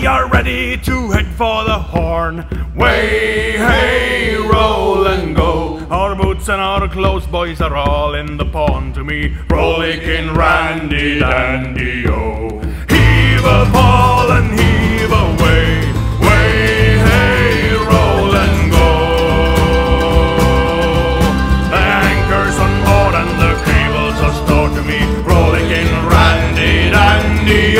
We are ready to head for the horn. Way, hey, roll and go. Our boots and our clothes, boys, are all in the pond to me. Rollicking randy dandy, oh. Heave a ball and heave away. Way, hey, roll and go. The anchors on board and the cables are stored to me. Rollicking randy dandy,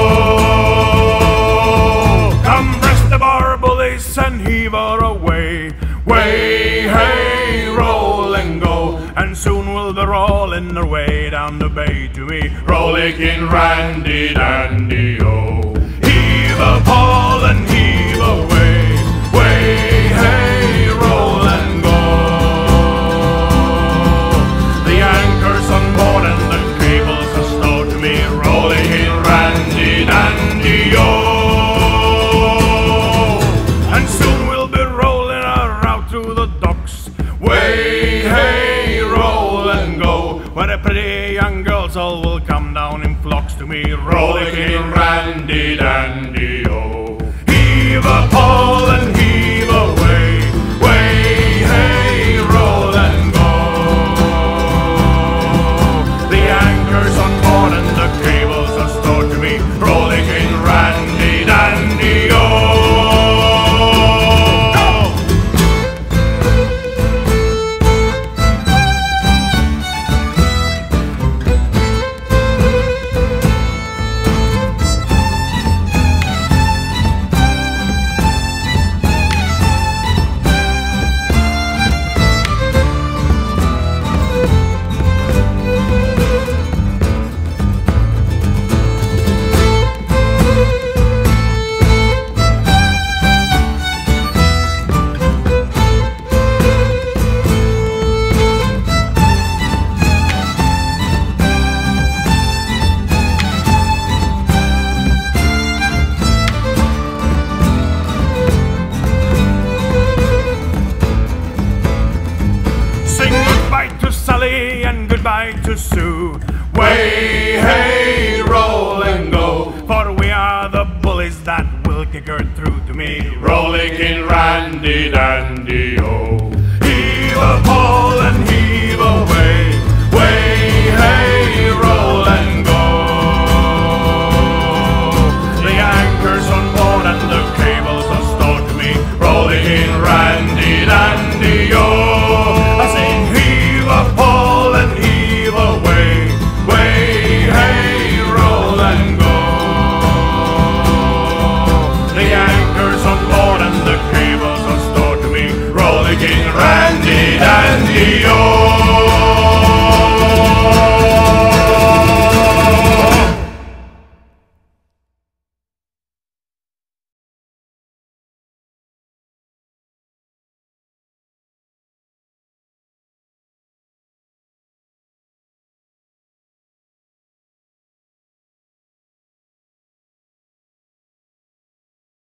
oh. Come breast the bar, bullies, and heave her away. Way, hey, roll and go. And soon we'll be rolling our way down the bay to me. Rollicking randy dandy, oh. Heave a ball and heave away. Way, hey, roll and go. The anchors on board and the cables are stowed to me. Rollicking randy dandy, oh. And soon we'll be rolling her out through the docks. Way, hey, roll and go. Where the pretty young girls all will come down in flocks to me. Rollicking randy dandy, oh. Heave a pole and heave away. Way, hey, roll and go. The anchors on board and the cables are stored to me. Rollicking randy dandy, oh. Goodbye to Sue. Way, hey, roll and go. For we are the bullies that will kick her through to me. Rollicking randy dandy, oh. Heave a pole and